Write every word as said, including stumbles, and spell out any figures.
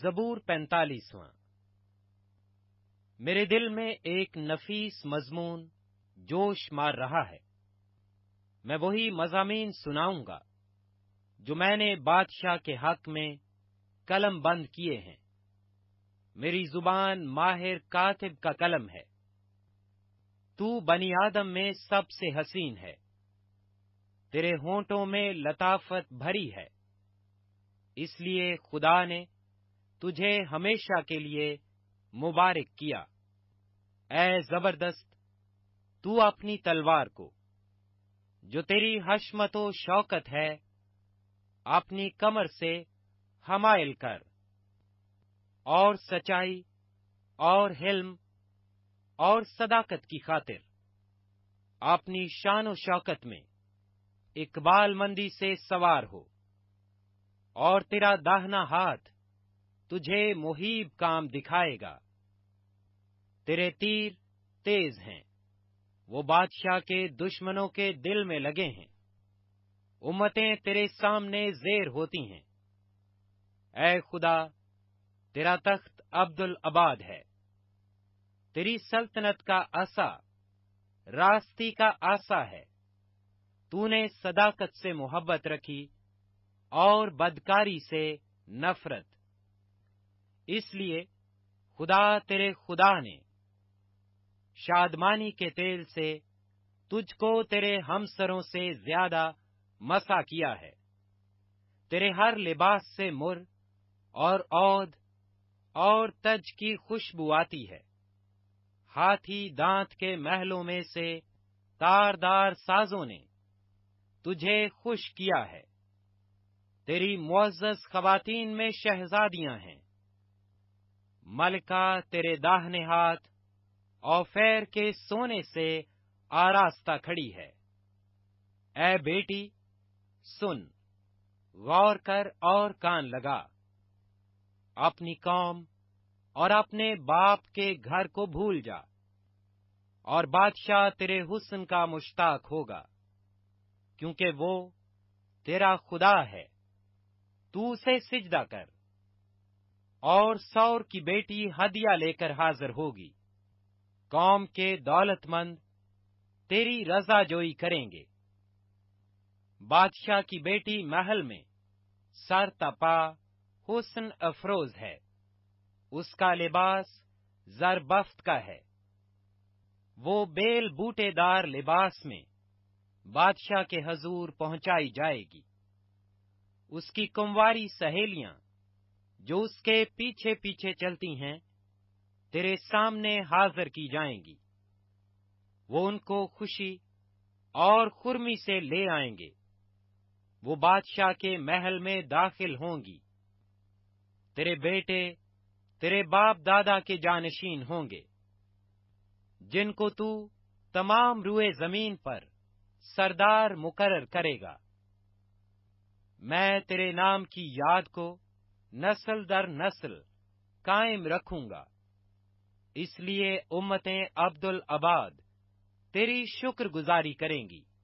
زبور پینتالیسواں۔ میرے دل میں ایک نفیس مضمون جوش مار رہا ہے، میں وہی مضامین سناؤں گا جو میں نے بادشاہ کے حق میں قلم بند کیے ہیں۔ میری زبان ماہر کاتب کا قلم ہے۔ تو بنی آدم میں سب سے حسین ہے، تیرے ہونٹوں میں لطافت بھری ہے، اس لیے خدا نے تجھے ہمیشہ کے لیے مبارک کیا۔ اے زبردست، تو اپنی تلوار کو جو تیری حشمت و شوکت ہے اپنی کمر سے حمائل کر، اور سچائی اور حلم اور صداقت کی خاطر اپنی شان و شوکت میں اقبال مندی سے سوار ہو، اور تیرا داہنا ہاتھ تجھے محیب کام دکھائے گا۔ تیرے تیر تیز ہیں، وہ بادشاہ کے دشمنوں کے دل میں لگے ہیں، امتیں تیرے سامنے زیر ہوتی ہیں۔ اے خدا، تیرا تخت عبدالآباد ہے، تیری سلطنت کا عصا راستی کا عصا ہے۔ تو نے صداقت سے محبت رکھی اور بدکاری سے نفرت، اس لیے خدا تیرے خدا نے شادمانی کے تیل سے تجھ کو تیرے ہمسروں سے زیادہ مسا کیا ہے۔ تیرے ہر لباس سے مر اور عود اور تج کی خوشبو آتی ہے۔ ہاتھی دانت کے محلوں میں سے تاردار سازوں نے تجھے خوش کیا ہے۔ تیری معزز خواتین میں شہزادیاں ہیں، ملکہ تیرے داہنے ہاتھ اوفیر کے سونے سے آراستہ کھڑی ہے۔ اے بیٹی سن، غور کر اور کان لگا، اپنی قوم اور اپنے باپ کے گھر کو بھول جا، اور بادشاہ تیرے حسن کا مشتاق ہوگا، کیونکہ وہ تیرا خدا ہے۔ تو اسے سجدہ کر، اور سور کی بیٹی ہدیہ لے کر حاضر ہوگی۔ قوم کے دولت مند تیری رضا جوئی کریں گے۔ بادشاہ کی بیٹی محل میں سر تپا حسن افروز ہے، اس کا لباس زربفت کا ہے۔ وہ بیل بوٹے دار لباس میں بادشاہ کے حضور پہنچائی جائے گی۔ اس کی کنواری سہیلیاں جو اس کے پیچھے پیچھے چلتی ہیں تیرے سامنے حاضر کی جائیں گی۔ وہ ان کو خوشی اور خرمی سے لے آئیں گے، وہ بادشاہ کے محل میں داخل ہوں گی۔ تیرے بیٹے تیرے باپ دادا کے جانشین ہوں گے، جن کو تو تمام روئے زمین پر سردار مقرر کرے گا۔ میں تیرے نام کی یاد کو نسل در نسل قائم رکھوں گا، اس لیے امتیں عبدالآباد تیری شکر گزاری کریں گی۔